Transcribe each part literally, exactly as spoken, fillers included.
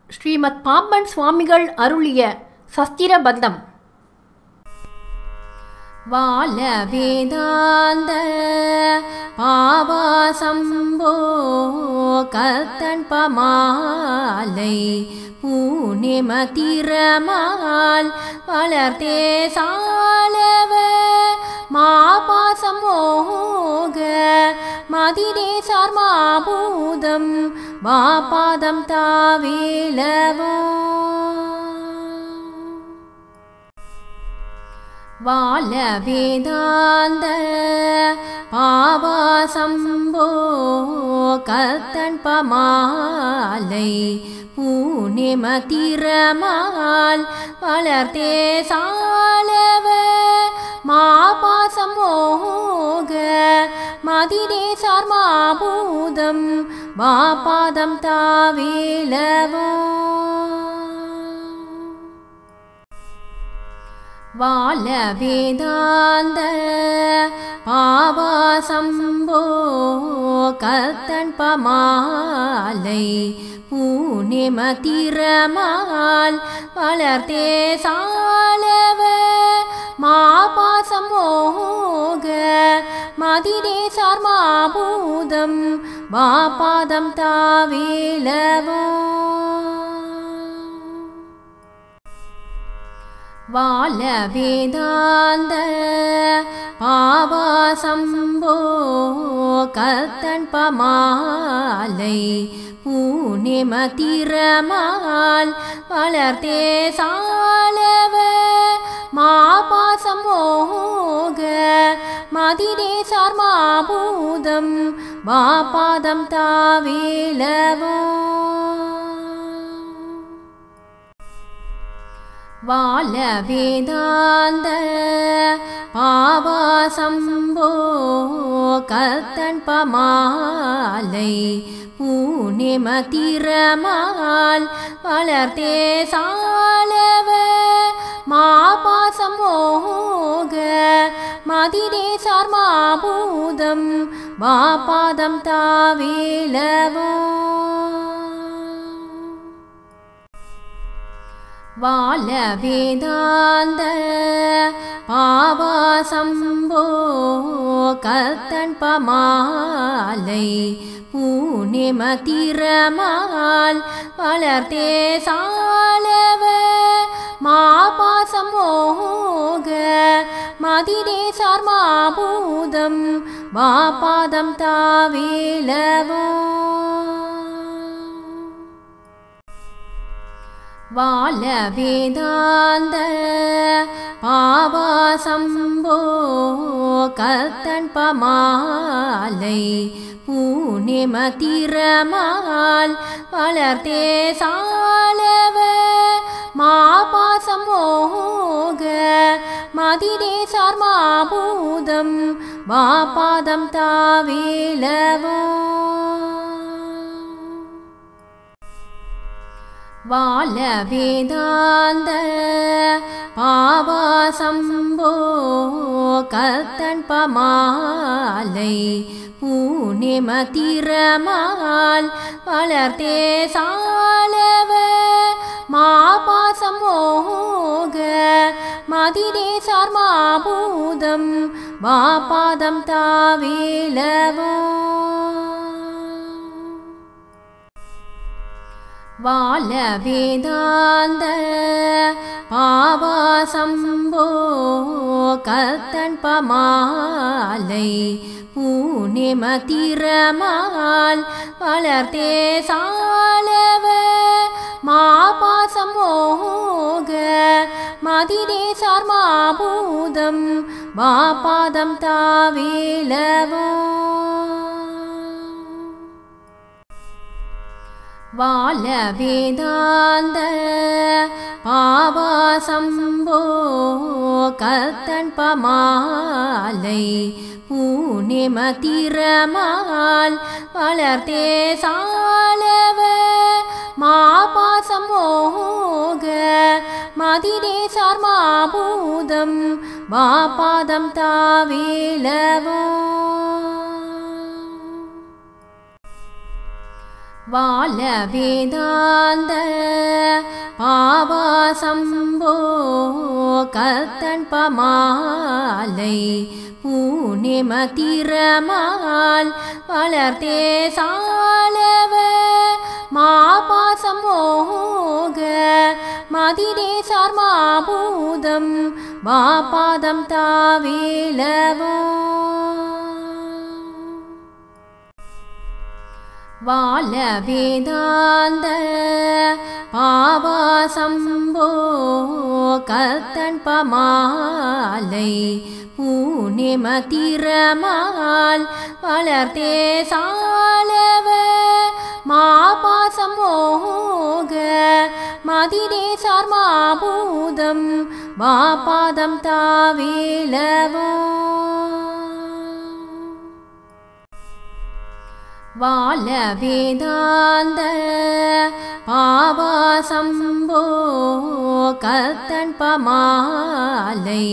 ஸ்ரீமத் பாம்பன் சுவாமிகள் அருளிய சஸ்திரபந்தம். வால வேதாந்த பாவாசம்போ கத்தன் பமாலை பூனிமதிரமால் வளர்த்தே சாலவ மாபாசம் மோக மதிரே சார்மாபூதம் வாபாதம் தாவேலவோ வால வேதாந்த பாவாசம்போ கத்தன் பமாலை பூனிமதிரமால் வளர்த்தே சாலவ மாபாசம் மோக மதிரே சார்மாபூதம் வாபாதம் தாவேலவோ வால வேதாந்த பாவாசம்போ கத்தன் பமாலை பூனிமதிரமால் வளர்த்தே சாலவ மாபாசம் மோக மதிரே சார்மாபூதம் வாபாதம் தாவேலவோ வால வேதாந்த பாவாசம்போ கத்தன் பமாலை பூனிமதிரமால் வளர்த்தே சாலவ மாபாசம் மோக மதிரே சார்மாபூதம் வாபாதம் தாவேலவோ வால வேதாந்த பாவாசம்போ கத்தன் பமாலை பூனிமதிரமால் வளர்த்தே சாலவ மாபாசம் மோக மதிரே சார்மாபூதம் வாபாதம் தாவேலவோ வால வேதாந்த பாவாசம்போ கத்தன் பமாலை பூனிமதிரமால் வளர்த்தே சாலவ மாபாசம் மோக மதிரே சார்மாபூதம் வாபாதம் தாவேலவோ வால வேதாந்த பாவாசம்போ கத்தன் பமாலை பூனிமதிரமால் வளர்த்தே சாலவ மாபாசம் மோக மதிரே சார்மாபூதம் வாபாதம் தாவேலவோ வால வேதாந்த பாவாசம்போ கத்தன் பமாலை பூனிமதிரமால் வளர்த்தே சாலவ மாபாசம் மோக மதிரே சார்மாபூதம் வாபாதம் தாவேலவோ வால வேதாந்த பாவாசம்போ கத்தன் பமாலை பூனிமதிரமால் வளர்த்தே சாலவ மாபாசம் மோக மதிரே சார்மாபூதம் வாபாதம் தாவேலவோ வால வேதாந்த பாவாசம்போ கத்தன் பமாலை பூனிமதிரமால் வளர்த்தே சாலவ மாபாசம் மோக மதிரே சார்மாபூதம் வாபாதம் தாவேலவோ வால வேதாந்த பாவாசம்போ கத்தன் பமாலை பூனிமதிரமால் வளர்த்தே சாலவ மாபாசம் மோக மதிரே சார்மாபூதம் வாபாதம் தாவேலவோ வால வேதாந்த பாவாசம்போ கத்தன் பமாலை பூனிமதிரமால் வளர்த்தே சாலவ மாபாசம் மோக மதிரே சார்மாபூதம் வாபாதம் தாவேலவோ வால வேதாந்த பாவாசம்போ கத்தன் பமாலை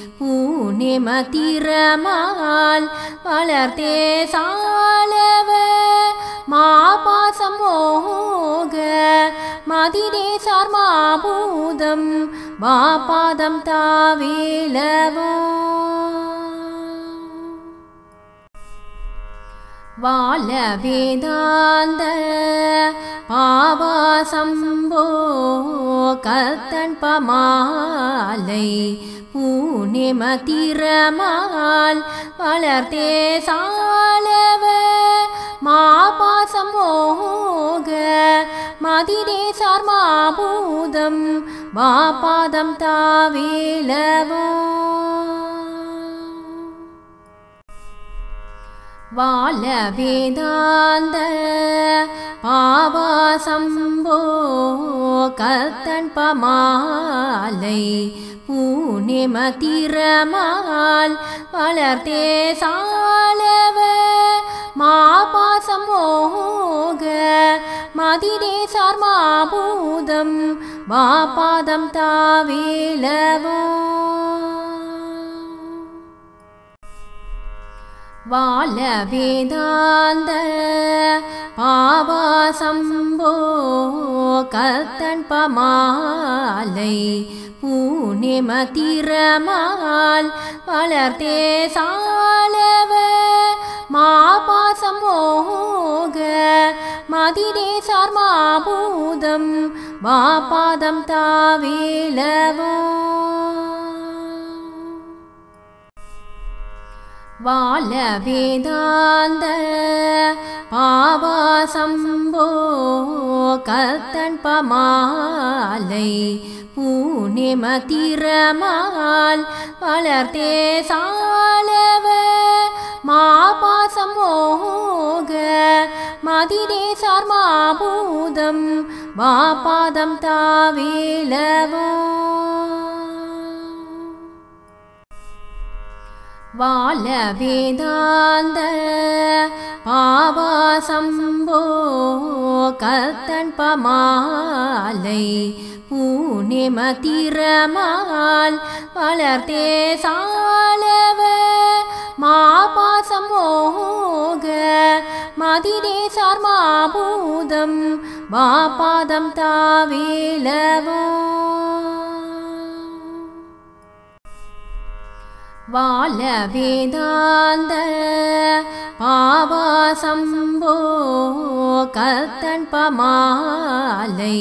பூனிமதிரமால் வளர்த்தே சாலவ மாபாசம் மோக மதிரே சார்மாபூதம் வாபாதம் தாவேலவோ வால வேதாந்த பாவாசம்போ கத்தன் பமாலை பூனிமதிரமால் வளர்த்தே சாலவ மாபாசம் மோக மதிரே சார்மாபூதம் வாபாதம் தாவேலவோ வால வேதாந்த பாவாசம்போ கத்தன் பமாலை பூனிமதிரமால் வளர்த்தே சாலவ மாபாசம் மோக மதிரே சார்மாபூதம் வாபாதம் தாவேலவோ வால வேதாந்த பாவாசம்போ கத்தன் பமாலை பூனிமதிரமால் வளர்த்தே சாலவ மாபாசம் மோக மதிரே சார்மாபூதம் வாபாதம் தாவேலவோ வால வேதாந்த பாவாசம்போ கத்தன் பமாலை பூனிமதிரமால் வளர்த்தே சாலவ மாபாசம் மோக மதிரே சார்மாபூதம் வாபாதம் தாவேலவோ வால வேதாந்த பாவாசம்போ கத்தன் பமாலை பூனிமதிரமால் வளர்த்தே சாலவ மாபாசம் மோக மதிரே சார்மாபூதம் வாபாதம் தாவேலவோ வால வேதாந்த பாவாசம்போ கத்தன் பமாலை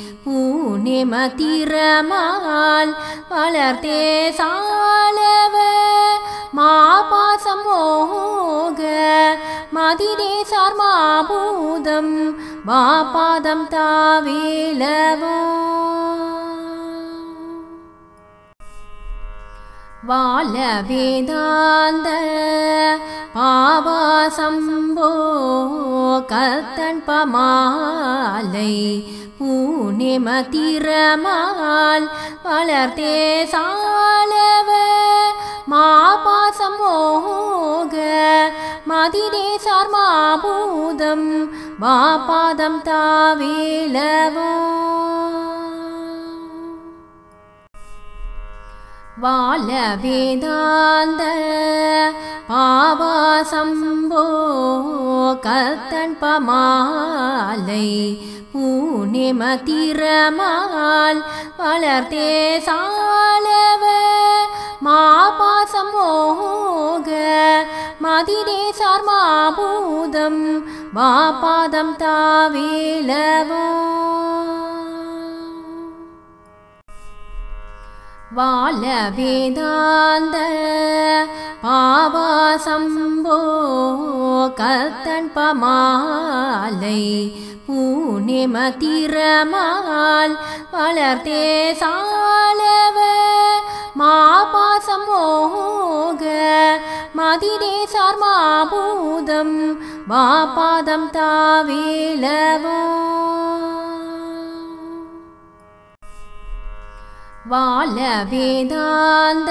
பூனிமதிரமால் வளர்த்தே சாலவ மாபாசம் மோக மதிரே சார்மாபூதம் வாபாதம் தாவேலவோ வால வேதாந்த பாவாசம்போ கத்தன் பமாலை பூனிமதிரமால் வளர்த்தே சாலவ மாபாசம் மோக மதிரே சார்மாபூதம் வாபாதம் தாவேலவோ வால வேதாந்த பாவாசம்போ பாவாசம்போ கத்தன் பமாலை பூனிமதிரமால் வளர்த்தே சாலவ மாபாசம் மோக மதிரே சார்மாபூதம் வாபாதம் தாவேலவோ வால வேதாந்த பாவாசம்போ கத்தன் பமாலை பூனிமதிரமால் வளர்த்தே சாலவ மாபாசம் மோக மதிரே சார்மாபூதம் வாபாதம் தாவேலவோ வால வேதாந்த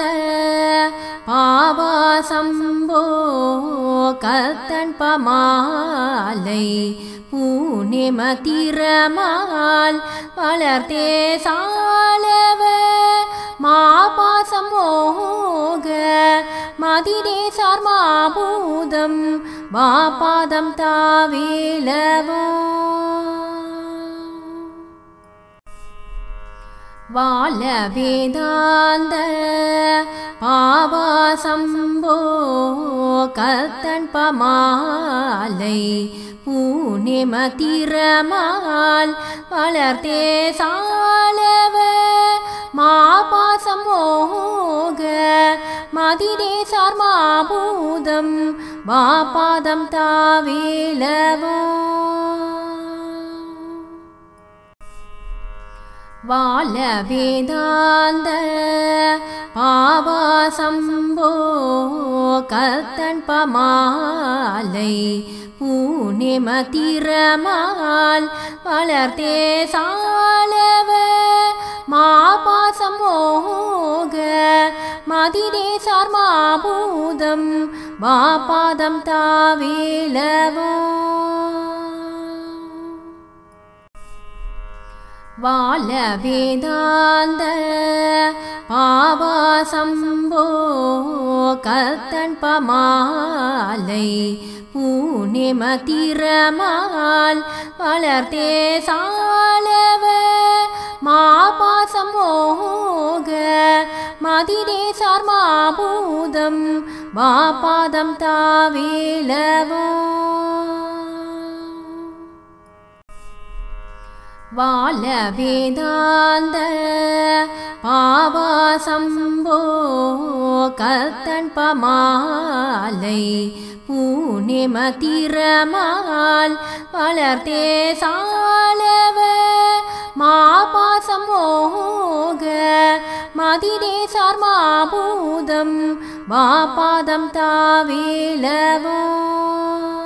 பாவாசம்போ கத்தன் பமாலை பூனிமதிரமால் வளர்த்தே சாலவ மாபாசம் மோக மதிரே சார்மாபூதம் வாபாதம் தாவேலவோ வால வேதாந்த பாவாசம்போ கத்தன் பமாலை பூனிமதிரமால் வளர்த்தே சாலவ மாபாசம் மோக மதிரே சார்மாபூதம் வாபாதம் தாவேலவோ வால வேதாந்த பாவாசம்போ கத்தன் பமாலை பூனிமதிரமால் வளர்த்தே சாலவ மாபாசம் மோக மதிரே சார்மாபூதம் வாபாதம் தாவேலவோ வால வேதாந்த பாவாசம்போ கத்தன் பமாலை பூனிமதிரமால் வளர்த்தே சாலவ மாபாசம் மோக மதிரே சார்மாபூதம் வாபாதம் தாவேலவோ வால வேதாந்த பாவாசம்போ கத்தன் பமாலை பூனிமதிரமால் வளர்த்தே சாலவ மாபாசம் மோக மதிரே சார்மாபூதம் வாபாதம் தாவேலவோ